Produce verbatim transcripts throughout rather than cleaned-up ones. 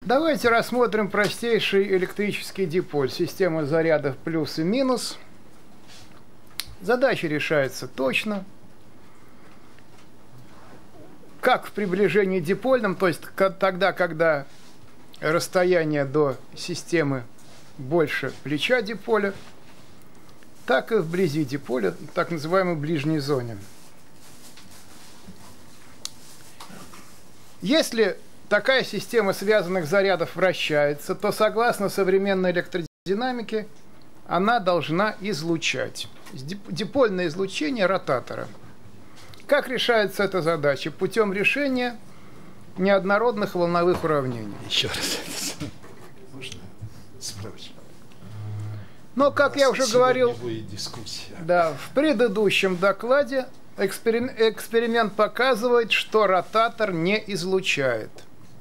Давайте рассмотрим простейший электрический диполь. Система зарядов плюс и минус. Задача решается точно. Как в приближении дипольном, то есть тогда, когда расстояние до системы больше плеча диполя, так и вблизи диполя, в так называемой ближней зоне. Если такая система связанных зарядов вращается, то согласно современной электродинамике она должна излучать. Дипольное излучение ротатора. Как решается эта задача? Путем решения неоднородных волновых уравнений. Еще раз. Можно справочку? Но, как я уже говорил, дискуссия. Да, в предыдущем докладе эксперим, эксперимент показывает, что ротатор не излучает.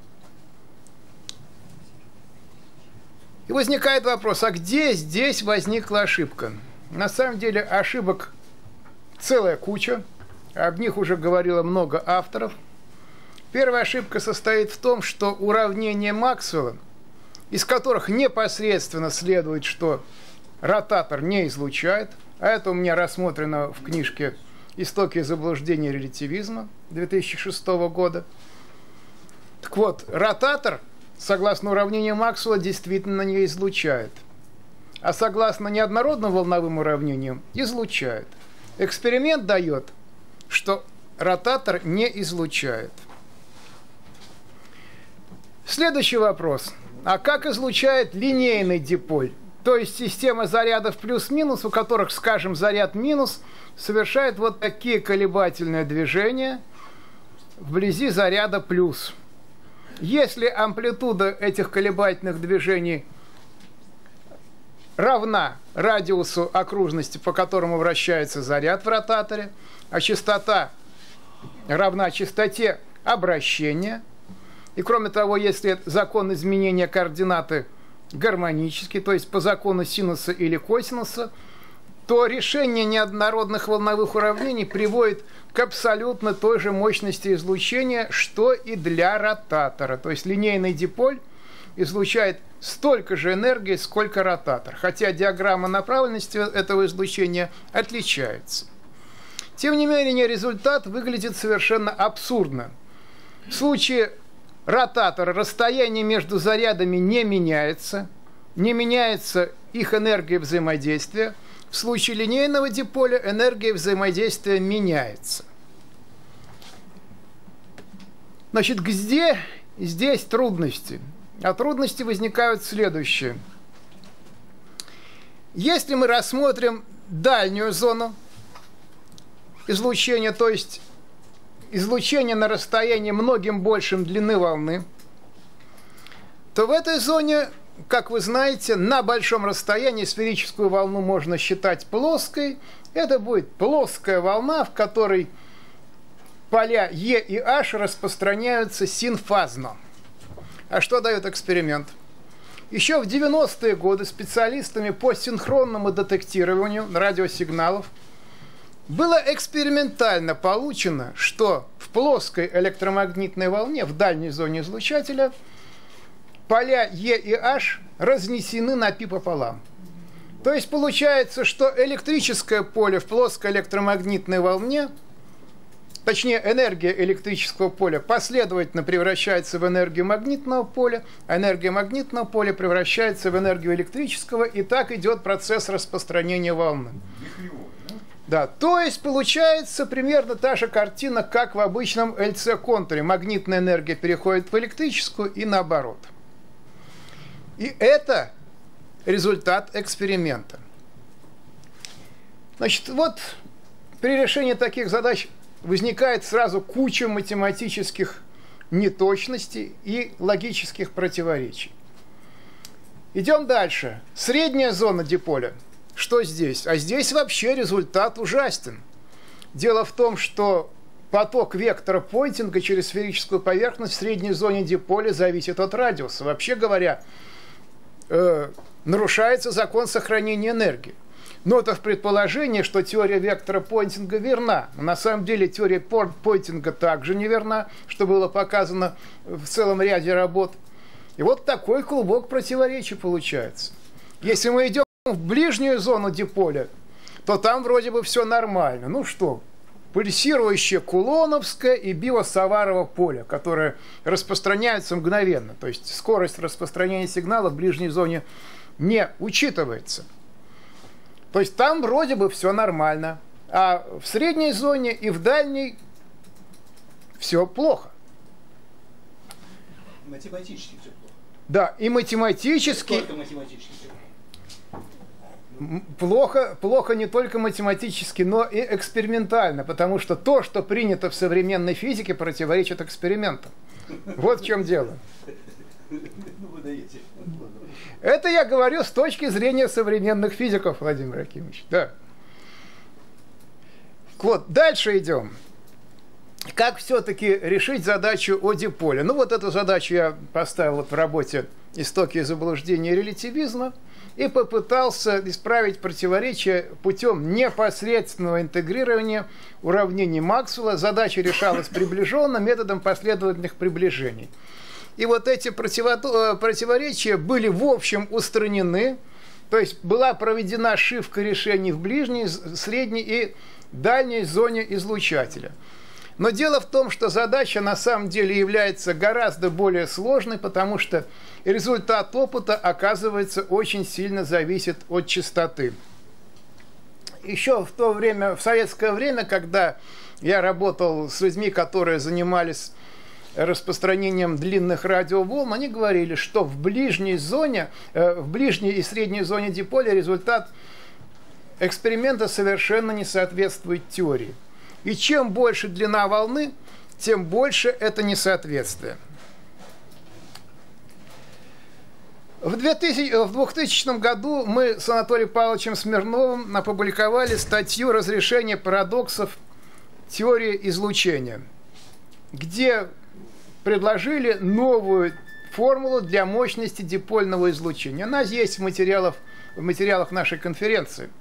И возникает вопрос, а где здесь возникла ошибка? На самом деле ошибок целая куча. Об них уже говорило много авторов. Первая ошибка состоит в том, что уравнения Максвелла, из которых непосредственно следует, что ротатор не излучает, а это у меня рассмотрено в книжке «Истоки заблуждения релятивизма» две тысячи шестого года. Так вот, ротатор, согласно уравнению Максвелла, действительно не излучает, а согласно неоднородным волновым уравнениям излучает. Эксперимент дает, что ротатор не излучает. Следующий вопрос. А как излучает линейный диполь? То есть система зарядов плюс-минус, у которых, скажем, заряд минус, совершает вот такие колебательные движения вблизи заряда плюс. Если амплитуда этих колебательных движений равна радиусу окружности, по которому вращается заряд в ротаторе, а частота равна частоте обращения, и кроме того, если закон изменения координаты гармонический, то есть по закону синуса или косинуса, то решение неоднородных волновых уравнений приводит к абсолютно той же мощности излучения, что и для ротатора. То есть линейный диполь излучает столько же энергии, сколько ротатор, хотя диаграмма направленности этого излучения отличается. Тем не менее, результат выглядит совершенно абсурдно. В случае ротатора расстояние между зарядами не меняется, не меняется их энергия взаимодействия. В случае линейного диполя энергия взаимодействия меняется. Значит, где здесь трудности? А трудности возникают следующие. Если мы рассмотрим дальнюю зону излучения, то есть излучение на расстоянии многим большим длины волны, то в этой зоне, как вы знаете, на большом расстоянии сферическую волну можно считать плоской. Это будет плоская волна, в которой поля Е и H распространяются синфазно. А что дает эксперимент? Еще в девяностые годы специалистами по синхронному детектированию радиосигналов было экспериментально получено, что в плоской электромагнитной волне в дальней зоне излучателя поля Е и H разнесены на π пополам. То есть получается, что электрическое поле в плоской электромагнитной волне, точнее энергия электрического поля, последовательно превращается в энергию магнитного поля, а энергия магнитного поля превращается в энергию электрического, и так идет процесс распространения волны. Да, то есть получается примерно та же картина, как в обычном эл цэ-контуре. Магнитная энергия переходит в электрическую и наоборот. И это результат эксперимента. Значит, вот при решении таких задач возникает сразу куча математических неточностей и логических противоречий. Идем дальше. Средняя зона диполя. Что здесь? А здесь вообще результат ужасен. Дело в том, что поток вектора Пойнтинга через сферическую поверхность в средней зоне диполя зависит от радиуса. Вообще говоря, э, нарушается закон сохранения энергии. Но это в предположении, что теория вектора Пойнтинга верна. Но на самом деле теория Пойнтинга также неверна, что было показано в целом ряде работ. И вот такой клубок противоречий получается. Если мы идем в ближнюю зону диполя, то там вроде бы все нормально. Ну что, пульсирующее Кулоновское и Био-Саварово поле, которое распространяется мгновенно. То есть скорость распространения сигнала в ближней зоне не учитывается. То есть там вроде бы все нормально. А в средней зоне и в дальней все плохо. Математически все плохо. Да, и математически... Только математически все плохо. Плохо, плохо не только математически, но и экспериментально, потому что то, что принято в современной физике, противоречит экспериментам. Вот в чем дело. Это я говорю с точки зрения современных физиков, Владимир Акимович. Да. Вот, дальше идем. Как все-таки решить задачу о диполе? Ну, вот эту задачу я поставил вот в работе «Истоки заблуждения и релятивизма» и попытался исправить противоречие путем непосредственного интегрирования уравнений Максвелла. Задача решалась приближенно методом последовательных приближений. И вот эти противоречия были в общем устранены, то есть была проведена шивка решений в ближней, средней и дальней зоне излучателя. Но дело в том, что задача на самом деле является гораздо более сложной, потому что результат опыта, оказывается, очень сильно зависит от частоты. Еще в то время, в советское время, когда я работал с людьми, которые занимались распространением длинных радиоволн, они говорили, что в ближней зоне, в ближней и средней зоне диполя результат эксперимента совершенно не соответствует теории. И чем больше длина волны, тем больше это несоответствие. В двухтысячном году мы с Анатолием Павловичем Смирновым опубликовали статью «Разрешение парадоксов теории излучения», где предложили новую формулу для мощности дипольного излучения. Она есть в материалах, в материалах нашей конференции.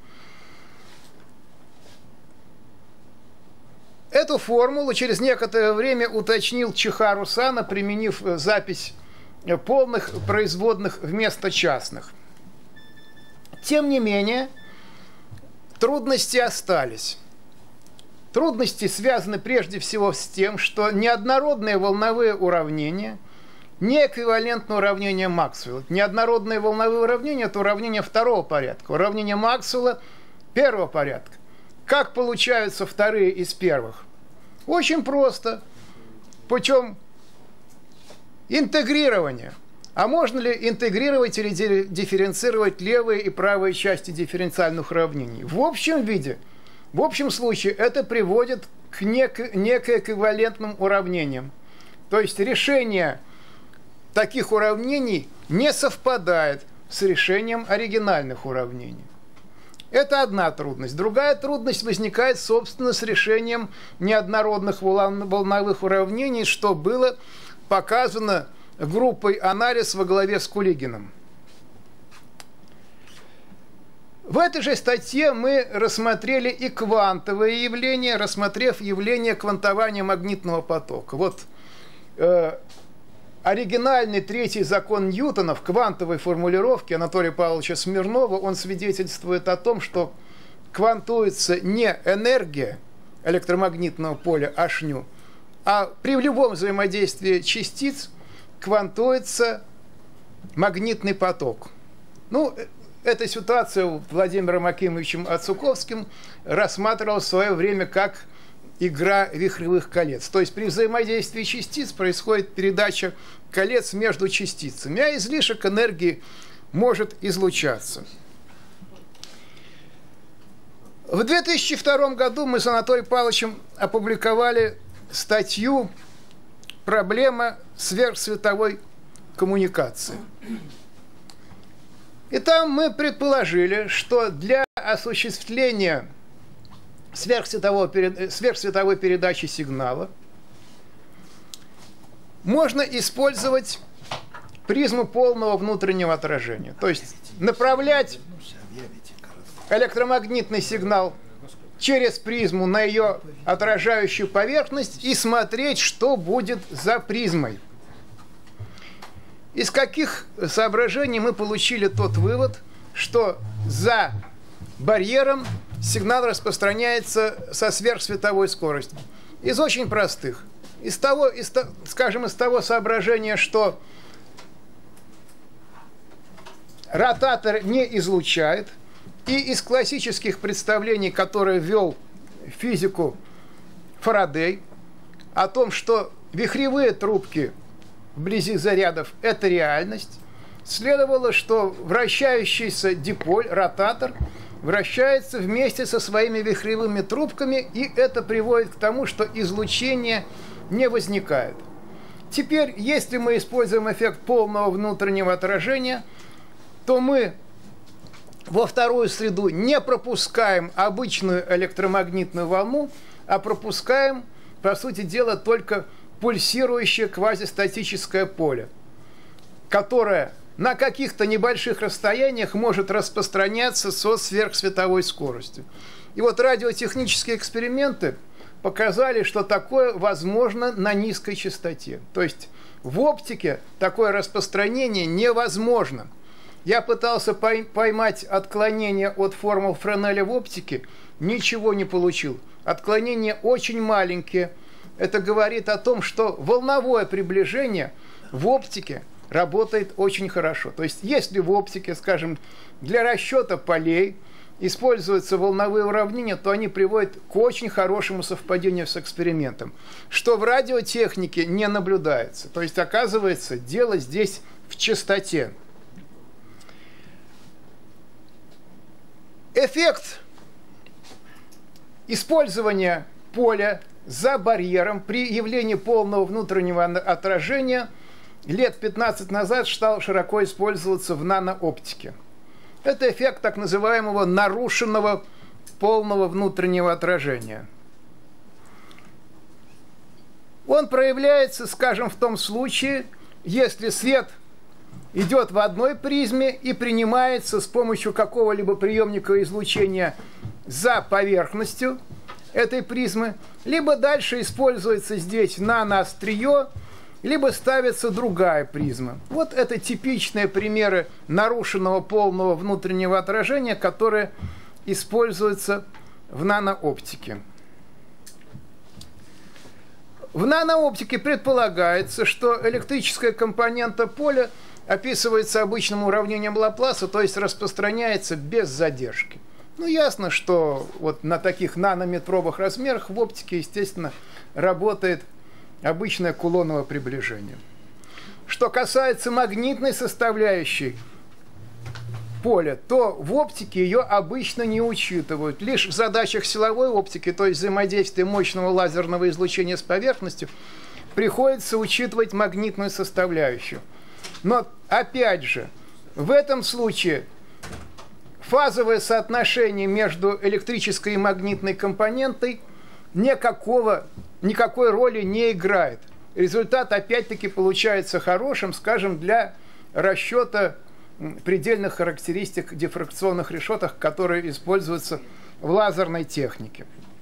Эту формулу через некоторое время уточнил Чихару Сано, применив запись полных производных вместо частных. Тем не менее, трудности остались. Трудности связаны прежде всего с тем, что неоднородные волновые уравнения не эквивалентны уравнению Максвелла. Неоднородные волновые уравнения – это уравнение второго порядка. Уравнение Максвелла – первого порядка. Как получаются вторые из первых? Очень просто. Путем интегрирования. А можно ли интегрировать или дифференцировать левые и правые части дифференциальных уравнений? В общем виде, в общем случае это приводит к некоэквивалентным уравнениям. То есть решение таких уравнений не совпадает с решением оригинальных уравнений. Это одна трудность. Другая трудность возникает, собственно, с решением неоднородных волновых уравнений, что было показано группой «Анализ» во главе с Кулигиным. В этой же статье мы рассмотрели и квантовые явления, рассмотрев явление квантования магнитного потока. Вот э, оригинальный третий закон Ньютона в квантовой формулировке Анатолия Павловича Смирнова, он свидетельствует о том, что квантуется не энергия электромагнитного поля H-ню, а при любом взаимодействии частиц квантуется магнитный поток. Ну, эта ситуация Владимиром Акимовичем Ацуковским рассматривалась в свое время как игра вихревых колец. То есть при взаимодействии частиц происходит передача колец между частицами, а излишек энергии может излучаться. В две тысячи втором году мы с Анатолием Павловичем опубликовали статью «Проблема сверхсветовой коммуникации». И там мы предположили, что для осуществления сверхсветовой, сверхсветовой передачи сигнала можно использовать призму полного внутреннего отражения. То есть направлять электромагнитный сигнал через призму на ее отражающую поверхность и смотреть, что будет за призмой. Из каких соображений мы получили тот вывод, что за барьером сигнал распространяется со сверхсветовой скоростью? Из очень простых. Из того, из, скажем, из того соображения, что ротатор не излучает, и из классических представлений, которые ввел в физику Фарадей, о том, что вихревые трубки вблизи зарядов – это реальность, следовало, что вращающийся диполь, ротатор, вращается вместе со своими вихревыми трубками, и это приводит к тому, что излучение не возникает. Теперь, если мы используем эффект полного внутреннего отражения, то мы во вторую среду не пропускаем обычную электромагнитную волну, а пропускаем, по сути дела, только пульсирующее квазистатическое поле, которое на каких-то небольших расстояниях может распространяться со сверхсветовой скоростью. И вот радиотехнические эксперименты показали, что такое возможно на низкой частоте. То есть в оптике такое распространение невозможно. Я пытался поймать отклонение от формул Френеля в оптике, ничего не получил. Отклонения очень маленькие. Это говорит о том, что волновое приближение в оптике работает очень хорошо. То есть если в оптике, скажем, для расчета полей используются волновые уравнения, то они приводят к очень хорошему совпадению с экспериментом, что в радиотехнике не наблюдается. То есть, оказывается, дело здесь в частоте. Эффект использования поля за барьером при явлении полного внутреннего отражения лет пятнадцать назад стал широко использоваться в нанооптике. Это эффект так называемого нарушенного полного внутреннего отражения. Он проявляется, скажем, в том случае, если свет идет в одной призме и принимается с помощью какого-либо приемника излучения за поверхностью этой призмы, либо дальше используется здесь наноострие, либо ставится другая призма. Вот это типичные примеры нарушенного полного внутреннего отражения, которые используются в нанооптике. В нанооптике предполагается, что электрическая компонента поля описывается обычным уравнением Лапласа, то есть распространяется без задержки. Ну, ясно, что вот на таких нанометровых размерах в оптике, естественно, работает обычное кулоновое приближение. Что касается магнитной составляющей поля, то в оптике ее обычно не учитывают. Лишь в задачах силовой оптики, то есть взаимодействия мощного лазерного излучения с поверхностью, приходится учитывать магнитную составляющую. Но, опять же, в этом случае фазовое соотношение между электрической и магнитной компонентой никакого, никакой роли не играет. Результат, опять-таки, получается хорошим, скажем, для расчета предельных характеристик дифракционных решеток, которые используются в лазерной технике.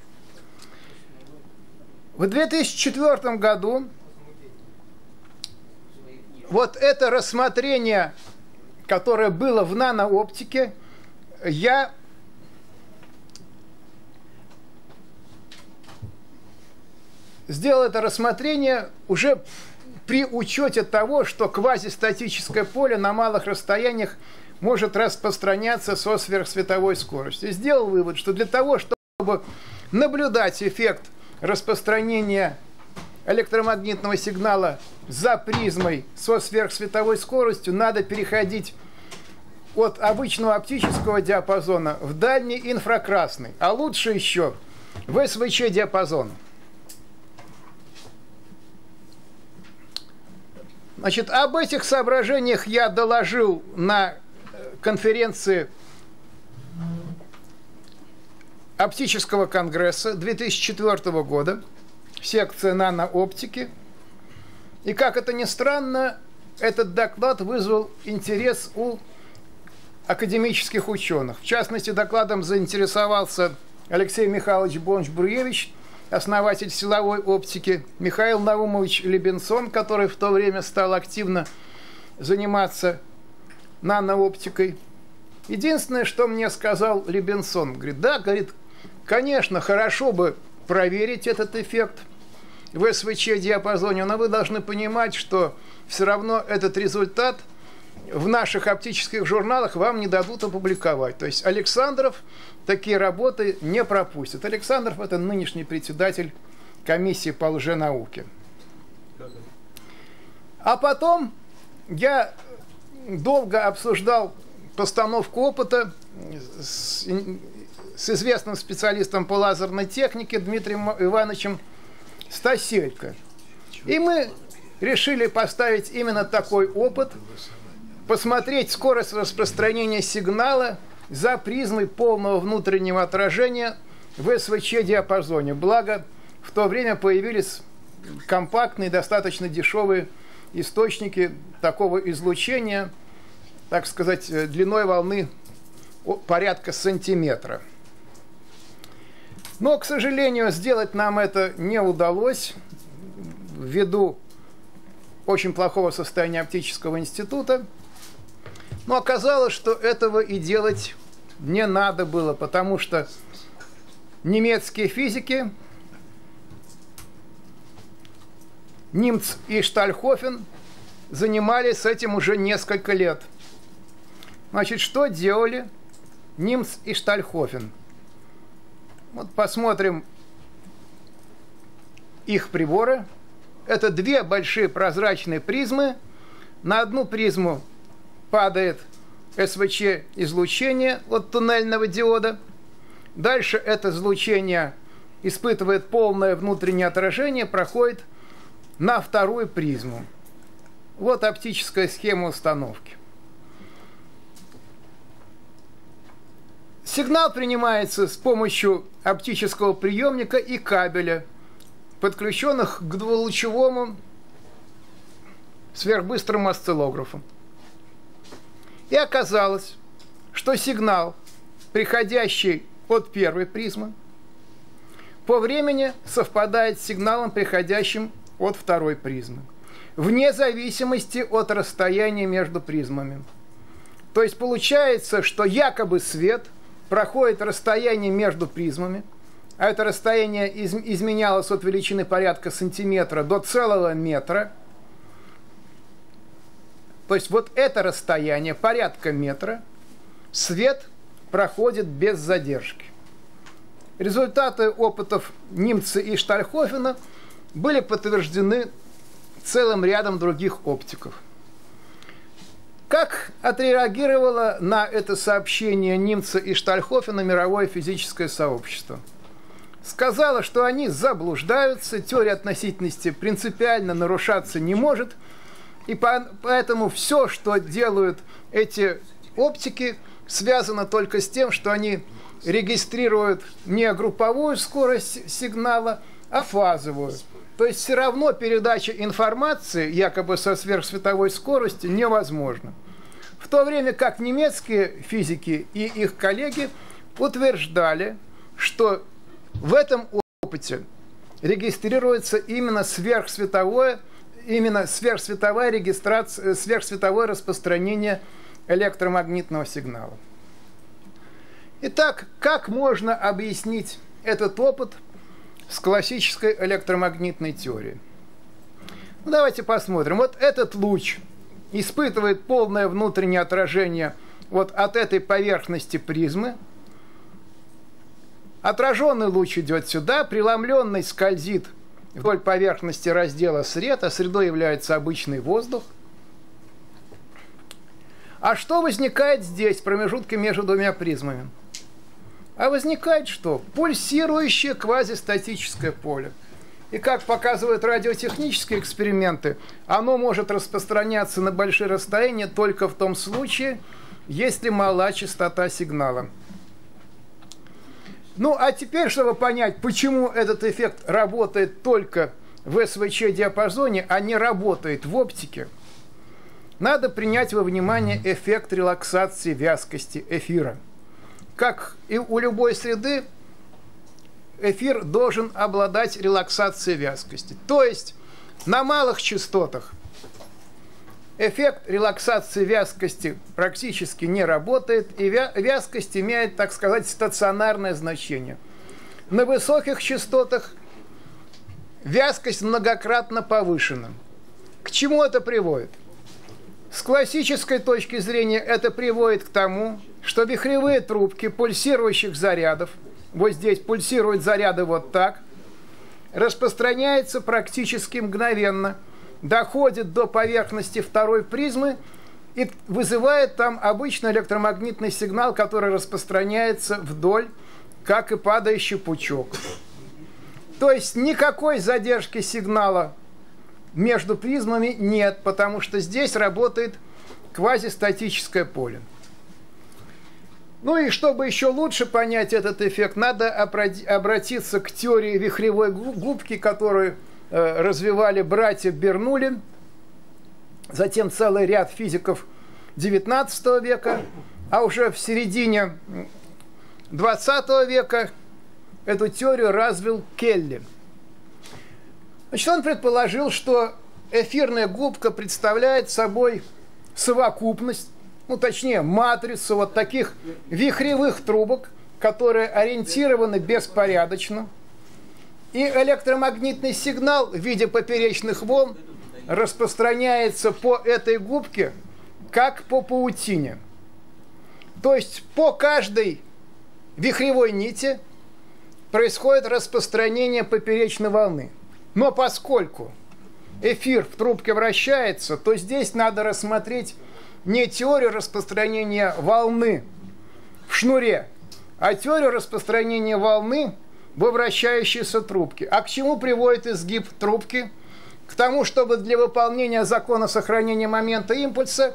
В две тысячи четвёртом году вот это рассмотрение, которое было в нанооптике, я сделал это рассмотрение уже при учете того, что квазистатическое поле на малых расстояниях может распространяться со сверхсветовой скоростью. Сделал вывод, что для того, чтобы наблюдать эффект распространения электромагнитного сигнала за призмой со сверхсветовой скоростью, надо переходить от обычного оптического диапазона в дальний инфракрасный, а лучше еще в эс вэ че диапазон. Значит, об этих соображениях я доложил на конференции оптического конгресса две тысячи четвёртого года, секция нанооптики. И, как это ни странно, этот доклад вызвал интерес у академических ученых. В частности, докладом заинтересовался Алексей Михайлович Бонч-Бруевич, основатель силовой оптики, Михаил Наумович Лебенсон, который в то время стал активно заниматься нанооптикой. Единственное, что мне сказал Лебенсон, говорит, да, говорит, конечно, хорошо бы проверить этот эффект в эс вэ че-диапазоне, но вы должны понимать, что все равно этот результат в наших оптических журналах вам не дадут опубликовать. То есть Александров такие работы не пропустит. Александров – это нынешний председатель комиссии по лженауке. А потом я долго обсуждал постановку опыта с, с известным специалистом по лазерной технике Дмитрием Ивановичем Стаселько. И мы решили поставить именно такой опыт, посмотреть скорость распространения сигнала за призмой полного внутреннего отражения в эс вэ че-диапазоне. Благо, в то время появились компактные, достаточно дешевые источники такого излучения, так сказать, длиной волны порядка сантиметра. Но, к сожалению, сделать нам это не удалось ввиду очень плохого состояния оптического института. Но оказалось, что этого и делать не надо было, потому что немецкие физики Нимц и Штальхофен занимались этим уже несколько лет. Значит, что делали Нимц и Штальхофен? Вот посмотрим их приборы. Это две большие прозрачные призмы. На одну призму падает эс вэ че-излучение от туннельного диода. Дальше это излучение испытывает полное внутреннее отражение, проходит на вторую призму. Вот оптическая схема установки. Сигнал принимается с помощью оптического приемника и кабеля, подключенных к двулучевому сверхбыстрому осциллографу. И оказалось, что сигнал, приходящий от первой призмы, по времени совпадает с сигналом, приходящим от второй призмы, вне зависимости от расстояния между призмами. То есть получается, что якобы свет проходит расстояние между призмами, а это расстояние из, изменялось от величины порядка сантиметра до целого метра. То есть вот это расстояние, порядка метра, свет проходит без задержки. Результаты опытов Нимца и Штальхофена были подтверждены целым рядом других оптиков. Как отреагировало на это сообщение Нимца и Штальхофена мировое физическое сообщество? Сказало, что они заблуждаются, теория относительности принципиально нарушаться не может, и поэтому все, что делают эти оптики, связано только с тем, что они регистрируют не групповую скорость сигнала, а фазовую. То есть все равно передача информации, якобы со сверхсветовой скоростью, невозможна. В то время как немецкие физики и их коллеги утверждали, что в этом опыте регистрируется именно сверхсветовое, именно сверхсветовая регистрация, сверхсветовое распространение электромагнитного сигнала. Итак, как можно объяснить этот опыт с классической электромагнитной теорией? Ну, давайте посмотрим. Вот этот луч испытывает полное внутреннее отражение вот от этой поверхности призмы. Отраженный луч идет сюда, преломленный скользит вдоль поверхности раздела сред, а средой является обычный воздух. А что возникает здесь, в промежутке между двумя призмами? А возникает что? Пульсирующее квазистатическое поле. И как показывают радиотехнические эксперименты, оно может распространяться на большие расстояния только в том случае, если мала частота сигнала. Ну, а теперь, чтобы понять, почему этот эффект работает только в эс вэ че-диапазоне, а не работает в оптике, надо принять во внимание эффект релаксации вязкости эфира. Как и у любой среды, эфир должен обладать релаксацией вязкости. То есть на малых частотах эффект релаксации вязкости практически не работает, и вязкость имеет, так сказать, стационарное значение. На высоких частотах вязкость многократно повышена. К чему это приводит? С классической точки зрения это приводит к тому, что вихревые трубки пульсирующих зарядов, вот здесь пульсируют заряды вот так, распространяются практически мгновенно, доходит до поверхности второй призмы и вызывает там обычный электромагнитный сигнал, который распространяется вдоль, как и падающий пучок. То есть никакой задержки сигнала между призмами нет, потому что здесь работает квазистатическое поле. Ну и чтобы еще лучше понять этот эффект, надо обратиться к теории вихревой губки, которую э, развивали братья Бернуллин, затем целый ряд физиков девятнадцатого века, а уже в середине двадцатого века эту теорию развил Келли. Значит, он предположил, что эфирная губка представляет собой совокупность, ну точнее матрицу вот таких вихревых трубок, которые ориентированы беспорядочно, и электромагнитный сигнал в виде поперечных волн распространяется по этой губке как по паутине. То есть по каждой вихревой нити происходит распространение поперечной волны. Но поскольку эфир в трубке вращается, то здесь надо рассмотреть не теорию распространения волны в шнуре, а теорию распространения волны во вращающейся трубке. А к чему приводит изгиб трубки? К тому, чтобы для выполнения закона сохранения момента импульса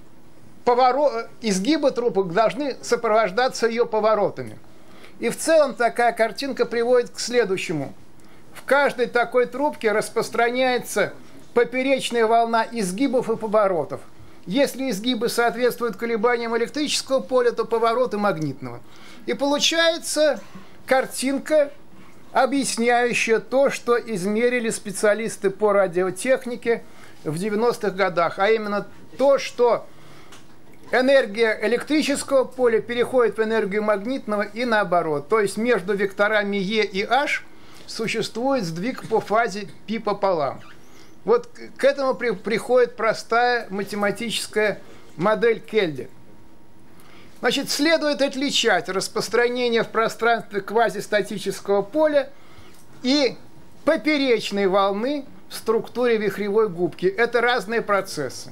поворот, изгибы трубок должны сопровождаться ее поворотами. И в целом такая картинка приводит к следующему. В каждой такой трубке распространяется поперечная волна изгибов и поворотов. Если изгибы соответствуют колебаниям электрического поля, то повороты магнитного. И получается картинка, объясняющая то, что измерили специалисты по радиотехнике в девяностых годах. А именно то, что энергия электрического поля переходит в энергию магнитного и наоборот. То есть между векторами Е и H существует сдвиг по фазе π пополам. Вот к этому при, приходит простая математическая модель Келли. Значит, следует отличать распространение в пространстве квазистатического поля и поперечной волны в структуре вихревой губки. Это разные процессы.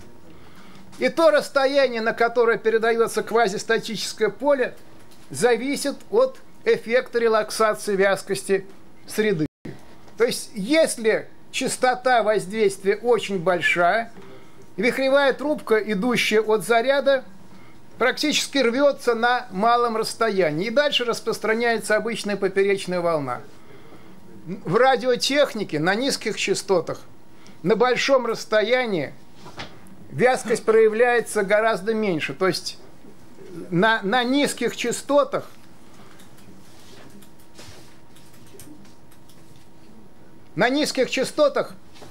И то расстояние, на которое передается квазистатическое поле, зависит от эффекта релаксации вязкости среды. То есть, если частота воздействия очень большая, вихревая трубка, идущая от заряда, практически рвется на малом расстоянии. И дальше распространяется обычная поперечная волна. В радиотехнике на низких частотах, на большом расстоянии, вязкость проявляется гораздо меньше. То есть на, на низких частотах на низких частотах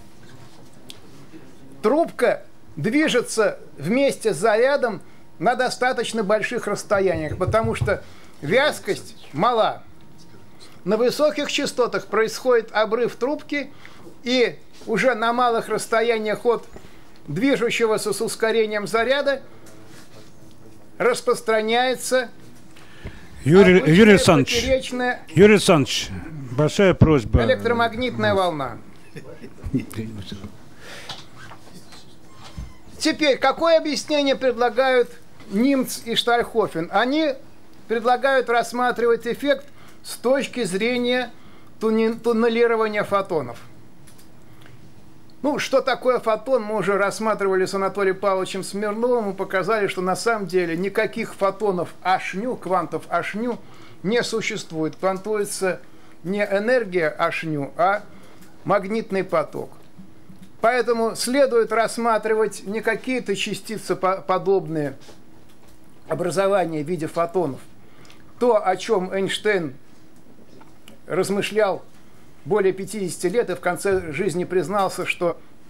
трубка движется вместе с зарядом на достаточно больших расстояниях, потому что вязкость мала. На высоких частотах происходит обрыв трубки, и уже на малых расстояниях от движущегося с ускорением заряда распространяется Юрий, Юрий Александрович, поперечная Юрий Александрович, большая просьба. Электромагнитная волна. Теперь, какое объяснение предлагают Нимц и Штальхофен? Они предлагают рассматривать эффект с точки зрения туннелирования фотонов. Ну, что такое фотон, мы уже рассматривали с Анатолием Павловичем Смирновым и показали, что на самом деле никаких фотонов H-ню, квантов H-ню не существует. Квантуется не энергия H-ню, а магнитный поток. Поэтому следует рассматривать не какие-то частицы, подобные образования в виде фотонов. То, о чем Эйнштейн размышлял более пятидесяти лет и в конце жизни признался, что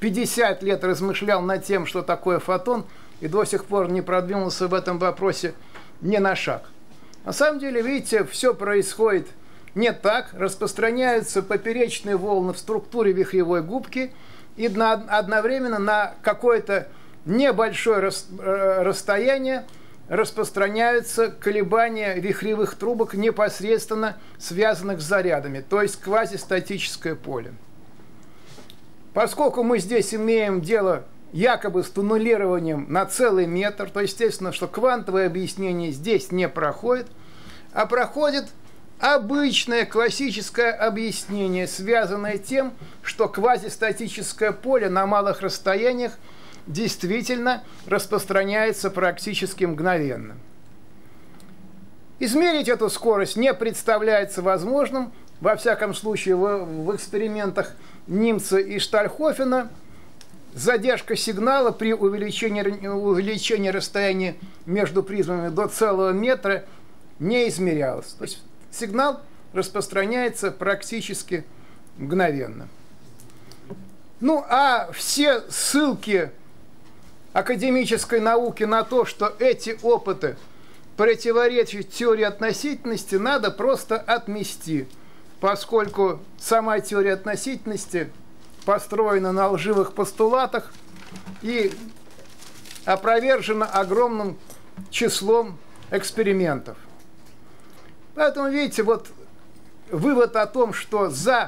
пятьдесят лет размышлял над тем, что такое фотон, и до сих пор не продвинулся в этом вопросе ни на шаг. На самом деле, видите, все происходит не так. Распространяются поперечные волны в структуре вихревой губки, и на, одновременно на какое-то небольшое рас, расстояние распространяются колебания вихревых трубок, непосредственно связанных с зарядами, то есть квазистатическое поле. Поскольку мы здесь имеем дело якобы с туннелированием на целый метр, то естественно, что квантовое объяснение здесь не проходит, а проходит обычное классическое объяснение, связанное тем, что квазистатическое поле на малых расстояниях действительно распространяется практически мгновенно. Измерить эту скорость не представляется возможным, во всяком случае в, в экспериментах Нимца и Штальхофена. Задержка сигнала при увеличении, увеличении расстояния между призмами до целого метра не измерялась. То есть сигнал распространяется практически мгновенно. Ну а все ссылки академической науки на то, что эти опыты противоречат теории относительности, надо просто отмести, поскольку сама теория относительности построена на лживых постулатах и опровержена огромным числом экспериментов. Поэтому, видите, вот вывод о том, что за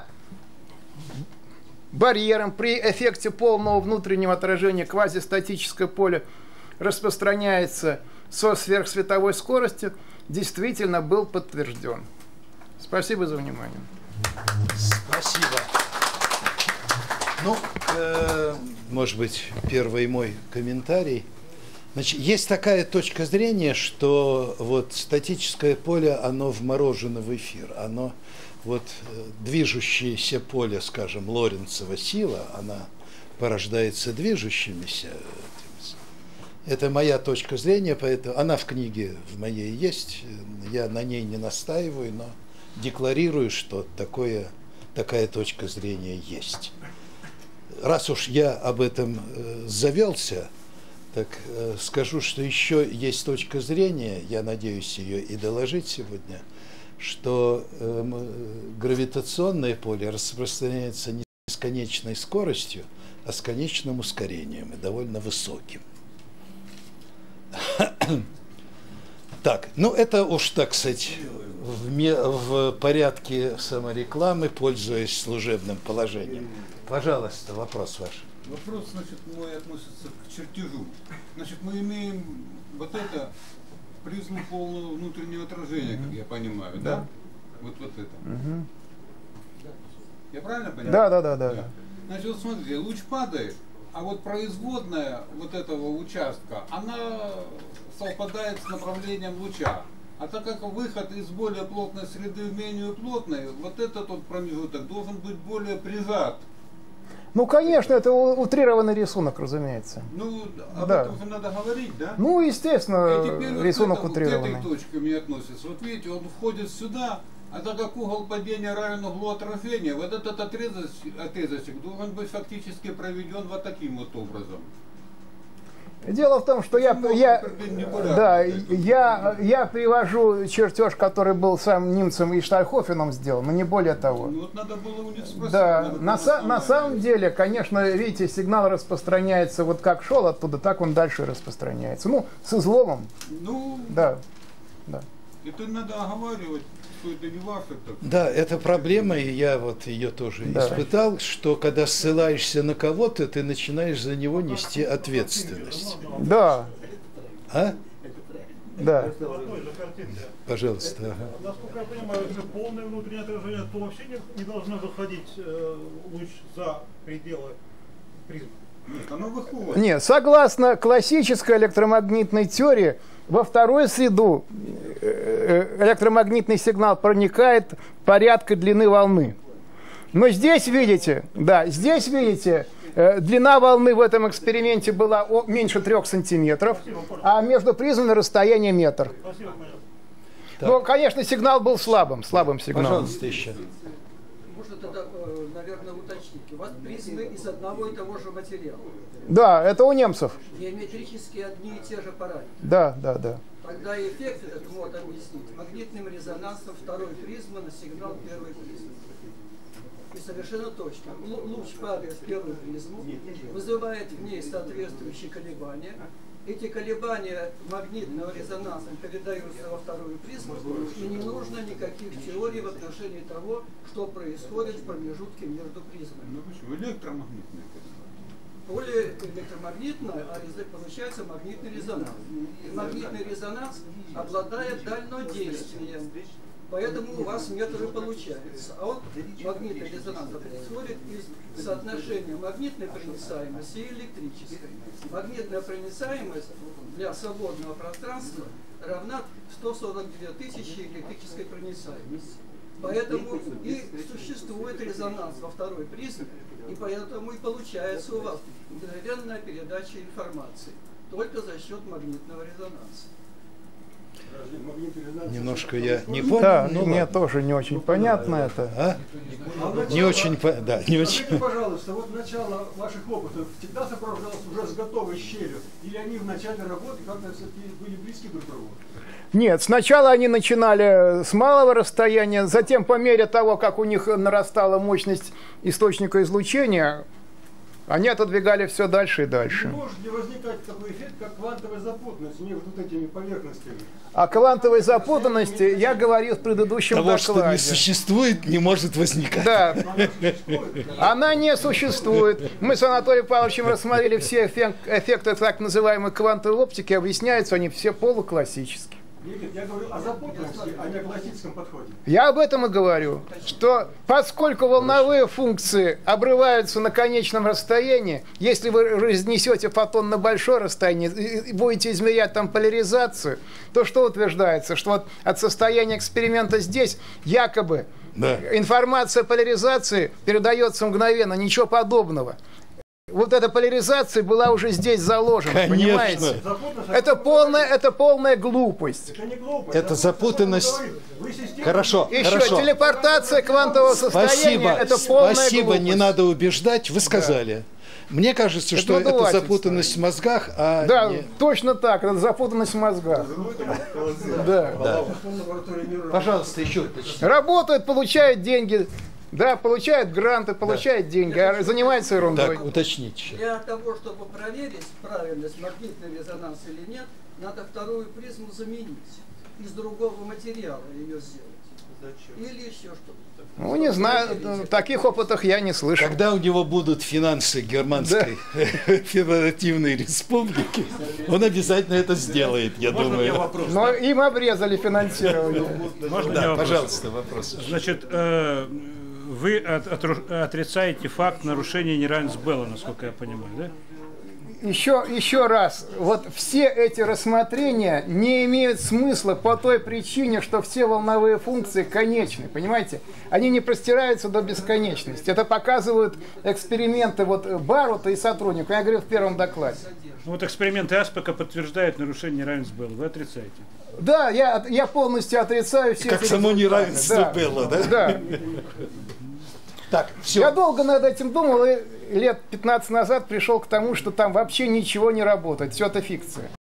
барьером при эффекте полного внутреннего отражения квазистатическое поле распространяется со сверхсветовой скоростью, действительно был подтвержден. Спасибо за внимание. Спасибо. Ну, э, может быть, первый мой комментарий. Значит, есть такая точка зрения, что вот статическое поле, оно вморожено в эфир. Оно, вот движущееся поле, скажем, Лоренцева сила, она порождается движущимися. Это моя точка зрения, поэтому она в книге в моей есть. Я на ней не настаиваю, но декларирую, что такое, такая точка зрения есть. Раз уж я об этом э, завелся, так э, скажу, что еще есть точка зрения, я надеюсь ее и доложить сегодня, что э, гравитационное поле распространяется не с конечной скоростью, а с конечным ускорением, и довольно высоким. Так, ну это уж, так сказать, в, в порядке саморекламы, пользуясь служебным положением. Пожалуйста, вопрос ваш. Вопрос, значит, мой относится к чертежу. Значит, мы имеем вот это призму полного внутреннего отражения, как я понимаю, да? да? Вот, вот это. Угу. Я правильно понимаю? Да, да, да, да, да. Значит, вот смотрите, луч падает, а вот производная вот этого участка, она совпадает с направлением луча. А так как выход из более плотной среды в менее плотной, вот этот вот промежуток должен быть более прижат. Ну, конечно, это утрированный рисунок, разумеется. Ну, об да. этом же надо говорить, да? Ну, естественно, рисунок вот утрированный. К этой точке мне относится. Вот видите, он входит сюда, а так как угол падения равен углу отражения, вот этот отрезочек, отрезочек должен быть фактически проведен вот таким вот образом. Дело в том, что я, я, да, я, я привожу чертеж, который был сам Нимцем и Штальхофеном сделан, но не более того. Ну, вот надо было у них спросить. Да, на, са, на самом деле, конечно, видите, сигнал распространяется вот как шел оттуда, так он дальше распространяется. Ну, с изломом. Ну, да, да. Это надо оговаривать. Это не ваше, так. Да, это проблема, и я вот ее тоже да. испытал, что когда ссылаешься на кого-то, ты начинаешь за него нести ответственность. Да. А? Да. Пожалуйста. Ага. Насколько я понимаю, если полное внутреннее отражение, то вообще не, не должно выходить э, луч за пределы призмы. Нет, оно выходит. Нет, согласно классической электромагнитной теории, во вторую среду электромагнитный сигнал проникает порядка длины волны. Но здесь видите, да, здесь видите, длина волны в этом эксперименте была меньше трех сантиметров, а между призмами расстояние метр. Так. Но, конечно, сигнал был слабым, слабым сигналом. Пожалуйста, еще. нужно тогда, э, наверное, уточнить. У вас призмы из одного и того же материала. Да, это у немцев. Геометрически одни и те же параметры. Да, да, да. Тогда эффект этот можно объяснить магнитным резонансом второй призмы на сигнал первой призмы. И совершенно точно. Луч падает в первую призму, вызывает в ней соответствующие колебания. Эти колебания магнитного резонанса передаются во вторую призму, и не нужно никаких теорий в отношении того, что происходит в промежутке между призмами. Ну почему? Электромагнитные. Поле электромагнитное, а получается магнитный резонанс. Магнитный резонанс обладает дальнодействием, поэтому у вас метры получаются. А вот магнитный резонанс происходит из соотношения магнитной проницаемости и электрической. Магнитная проницаемость для свободного пространства равна сто сорок две тысячи электрической проницаемости. Поэтому и существует резонанс во второй призме, и поэтому и получается у вас мгновенная передача информации только за счет магнитного резонанса. Немножко я не помню. Да, ну, мне ладно. тоже не очень понятно это. А? А Не очень, по- да, не очень. Скажите, пожалуйста, вот начало ваших опытов всегда сопровождалось уже с готовой щелью? Или они в начале работы как-то все-таки были близки друг к другу? Нет, сначала они начинали с малого расстояния, затем по мере того, как у них нарастала мощность источника излучения, они отодвигали все дальше и дальше. Не может ли возникать такой эффект, как квантовая запутанность между вот этими поверхностями? О квантовой запутанности я говорил в предыдущем Того, что докладе. не существует, не может возникать. Да, Она существует? она не существует. Мы с Анатолием Павловичем рассмотрели все эффек- эффекты так называемой квантовой оптики, объясняются они все полуклассически. Нет, нет, я говорю о запутанности, а не о классическом подходе. Я об этом и говорю, что поскольку волновые функции обрываются на конечном расстоянии, если вы разнесете фотон на большое расстояние и будете измерять там поляризацию, то что утверждается? Что вот от состояния эксперимента здесь якобы Да. информация поляризации передается мгновенно, ничего подобного. Вот эта поляризация была уже здесь заложена, Конечно. понимаете? Запутанность, Это полная, это полная глупость. это не глупость. Это запутанность. Вы систему- Хорошо, Еще хорошо. телепортация квантового состояния Спасибо, это полная спасибо, глупость. не надо убеждать, вы сказали. Мне кажется, Это что это надувательство. запутанность в мозгах, а Да, не... точно так, это запутанность в мозгах. Да. Пожалуйста, еще уточните. Работают, получают деньги, да, получают гранты, получают деньги, а занимаются ерундой. Так, уточните. еще. Для того, чтобы проверить правильность магнитного резонанса или нет, надо вторую призму заменить. Из другого материала ее сделать. Или еще что-то. Ну, не знаю, в таких опытах я не слышал. Когда у него будут финансы Германской Федеративной Республики, он обязательно это сделает, я думаю. Но им обрезали финансирование. Можно мне Да, вопрос? пожалуйста, вопрос. Значит, э, вы от- отру- отрицаете факт нарушения неравенств Белла, насколько я понимаю, да? Еще, еще раз, вот все эти рассмотрения не имеют смысла по той причине, что все волновые функции конечны, понимаете? Они не простираются до бесконечности. Это показывают эксперименты вот Барута и сотрудников, я говорил в первом докладе. Ну, вот эксперименты Аспека подтверждают нарушение неравенств Белла. Вы отрицаете. Да, я, я полностью отрицаю все Как эти само результаты. неравенство Да, Белла, да? Да. Так, все. Я долго над этим думал и лет пятнадцать назад пришел к тому, что там вообще ничего не работает, все это фикция.